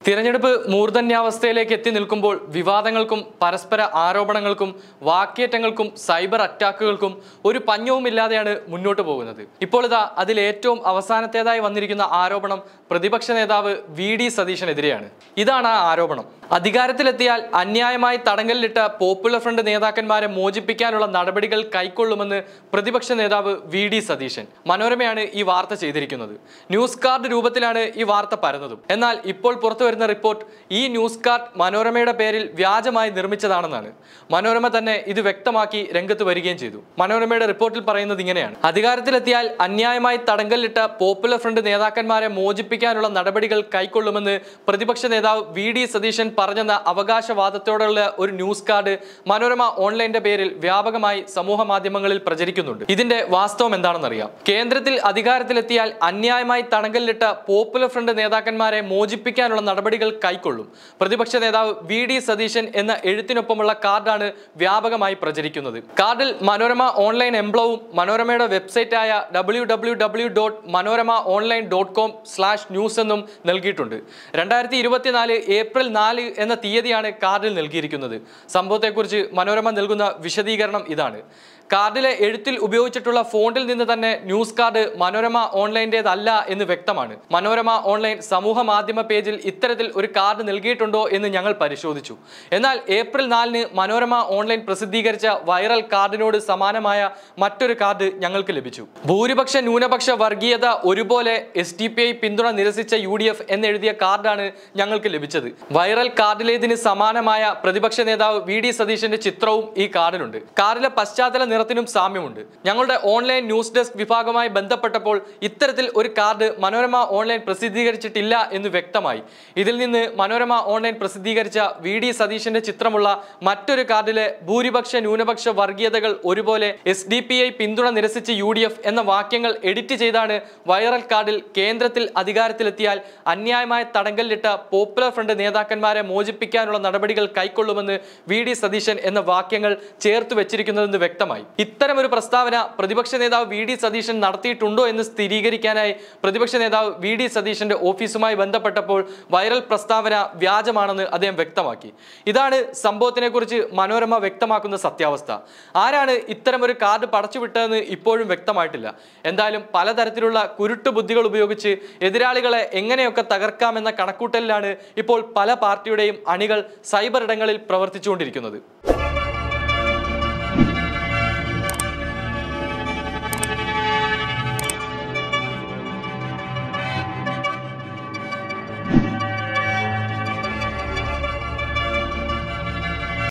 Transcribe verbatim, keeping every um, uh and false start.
തിരഞ്ഞെടുപ്പ് മൂർധന്യാവസ്ഥയിലേക്ക് എത്തി നിൽക്കുമ്പോൾ വിവാദങ്ങൾക്കും പരസ്പര ആരോപണങ്ങൾക്കും വാക്കേറ്റങ്ങൾക്കും സൈബർ അറ്റാക്കുകൾക്കും ഒരു പഞ്ഞവുമില്ലാതെയാണ് മുന്നോട്ട് പോകുന്നത്. ഇപ്പോൾ ഇതാ അതിൽ ഏറ്റവും അവസാനത്തേതായി വന്നിരിക്കുന്ന ആരോപണം പ്രതിപക്ഷ നേതാവ് വി ഡി സതീശനെതിരെയാണ്. ഇതാണ് ആ ആരോപണം. അധികാരത്തിലെത്തിയാൽ അന്യായമായി തടങ്കലിലിട്ട പോപ്പുലർ ഫ്രണ്ട് നേതാക്കന്മാരെ മോചിപ്പിക്കാനുള്ള നടപടികൾ കൈക്കൊള്ളുമെന്ന് പ്രതിപക്ഷ നേതാവ് വി ഡി സതീശൻ. മനോരമയാണ് ഈ വാർത്ത ചെയ്തിരിക്കുന്നത്. ന്യൂസ് കാർഡ് രൂപത്തിലാണ് ഈ വാർത്ത പരന്നതും. എന്നാൽ ഇപ്പോൾ പുറത്തു വരുന്ന റിപ്പോർട്ട് ഈ ന്യൂസ് കാർഡ് മനോരമയുടെ പേരിൽ വ്യാജമായി നിർമ്മിച്ചതാണെന്നാണ്. മനോരമ തന്നെ ഇത് വ്യക്തമാക്കി രംഗത്ത് വരികയും ചെയ്തു. മനോരമയുടെ റിപ്പോർട്ടിൽ പറയുന്നത് ഇങ്ങനെയാണ്: അധികാരത്തിലെത്തിയാൽ അന്യായമായി തടങ്കലിലിട്ട പോപ്പുലർ ഫ്രണ്ട് നേതാക്കന്മാരെ മോചിപ്പിക്കാനുള്ള നടപടികൾ കൈക്കൊള്ളുമെന്ന് പ്രതിപക്ഷ നേതാവ് വി ഡി സതീശൻ പറഞ്ഞെന്ന അവകാശവാദത്തോടുള്ള ഒരു ന്യൂസ് കാർഡ് മനോരമ ഓൺലൈന്റെ പേരിൽ വ്യാപകമായി സമൂഹ മാധ്യമങ്ങളിൽ പ്രചരിക്കുന്നുണ്ട്. ഇതിന്റെ വാസ്തവം എന്താണെന്നറിയാം. കേന്ദ്രത്തിൽ അധികാരത്തിലെത്തിയാൽ അന്യായമായി തടങ്കലിലിട്ട പോപ്പുലർ ഫ്രണ്ട് നേതാക്കന്മാരെ മോചിപ്പിക്കാനുള്ള നടപടികൾ കൈക്കൊള്ളും. പ്രതിപക്ഷ നേതാവ് വി ഡി സതീശൻ എന്ന എഴുത്തിനൊപ്പമുള്ള കാർഡാണ് വ്യാപകമായി പ്രചരിക്കുന്നത്. കാർഡിൽ മനോരമ ഓൺലൈൻ എംബ്ലവും മനോരമയുടെ വെബ്സൈറ്റായ W W W dot Manorama online dot com slash news എന്നും നൽകിയിട്ടുണ്ട്. രണ്ടായിരത്തി ഇരുപത്തിനാല് ഏപ്രിൽ നാല് എന്ന തീയതിയാണ് കാർഡിൽ നൽകിയിരിക്കുന്നത്. സംഭവത്തെക്കുറിച്ച് മനോരമ നൽകുന്ന വിശദീകരണം ഇതാണ്: കാർഡിലെ എഴുത്തിൽ ഉപയോഗിച്ചിട്ടുള്ള ഫോണ്ടിൽ നിന്ന് തന്നെ ന്യൂസ് കാർഡ് മനോരമ ഓൺലൈൻ്റെതല്ല എന്ന് വ്യക്തമാണ്. മനോരമ ഓൺലൈൻ സമൂഹ മാധ്യമ പേജിൽ ഇത്തരത്തിൽ ഒരു കാർഡ് നൽകിയിട്ടുണ്ടോ എന്ന് ഞങ്ങൾ പരിശോധിച്ചു. എന്നാൽ ഏപ്രിൽ നാലിന് മനോരമ ഓൺലൈൻ പ്രസിദ്ധീകരിച്ച വൈറൽ കാർഡിനോട് സമാനമായ മറ്റൊരു കാർഡ് ഞങ്ങൾക്ക് ലഭിച്ചു. ഭൂരിപക്ഷ ന്യൂനപക്ഷ വർഗീയത ഒരുപോലെ എസ് ഡി പി ഐ പിന്തുണ നിരസിച്ച യു ഡി എഫ് എന്നെഴുതിയ കാർഡാണ് ഞങ്ങൾക്ക് ലഭിച്ചത്. വൈറൽ കാർഡിലേതിന് സമാനമായ പ്രതിപക്ഷ നേതാവ് വി ഡി സതീശന്റെ ചിത്രവും ഈ കാർഡിലുണ്ട്. കാർഡിലെ പശ്ചാത്തല നിറത്തിനും സാമ്യമുണ്ട്. ഞങ്ങളുടെ ഓൺലൈൻ ന്യൂസ് ഡെസ്ക് വിഭാഗവുമായി ബന്ധപ്പെട്ടപ്പോൾ ഇത്തരത്തിൽ ഒരു കാർഡ് മനോരമ ഓൺലൈൻ പ്രസിദ്ധീകരിച്ചിട്ടില്ല എന്ന് വ്യക്തമായി. ഇതിൽ നിന്ന് മനോരമ ഓൺലൈൻ പ്രസിദ്ധീകരിച്ച വി ഡി സതീശന്റെ ചിത്രമുള്ള മറ്റൊരു കാർഡിലെ ഭൂരിപക്ഷ ന്യൂനപക്ഷ വർഗീയതകൾ ഒരുപോലെ എസ് ഡി പി ഐ പിന്തുണ നിരസിച്ച് യു ഡി എഫ് എന്ന വാക്യങ്ങൾ എഡിറ്റ് ചെയ്താണ് വൈറൽ കാർഡിൽ കേന്ദ്രത്തിൽ അധികാരത്തിലെത്തിയാൽ അന്യായമായ തടങ്കലിലിട്ട പോപ്പുലർ ഫ്രണ്ട് നേതാക്കന്മാരെ മോചിപ്പിക്കാനുള്ള നടപടികൾ കൈക്കൊള്ളുമെന്ന് വി ഡി സതീശൻ എന്ന വാക്യങ്ങൾ ചേർത്ത് വെച്ചിരിക്കുന്നതെന്ന് വ്യക്തമായി. ഇത്തരമൊരു പ്രസ്താവന പ്രതിപക്ഷ നേതാവ് വി ഡി സതീശൻ നടത്തിയിട്ടുണ്ടോ എന്ന് സ്ഥിരീകരിക്കാനായി പ്രതിപക്ഷ നേതാവ് വി ഡി സതീശന്റെ ഓഫീസുമായി ബന്ധപ്പെട്ടപ്പോൾ വൈറൽ പ്രസ്താവന വ്യാജമാണെന്ന് അദ്ദേഹം വ്യക്തമാക്കി. ഇതാണ് സംഭവത്തിനെ കുറിച്ച് മനോരമ വ്യക്തമാക്കുന്ന സത്യാവസ്ഥ. ആരാണ് ഇത്തരമൊരു കാർഡ് പടച്ചുവിട്ടതെന്ന് ഇപ്പോഴും വ്യക്തമായിട്ടില്ല. എന്തായാലും പലതരത്തിലുള്ള കുരുട്ടു ബുദ്ധികൾ ഉപയോഗിച്ച് എതിരാളികളെ എങ്ങനെയൊക്കെ തകർക്കാമെന്ന കണക്കൂട്ടലിലാണ് ഇപ്പോൾ പല പാർട്ടിയുടെയും അണികൾ സൈബർ ഇടങ്ങളിൽ പ്രവർത്തിച്ചുകൊണ്ടിരിക്കുന്നത്.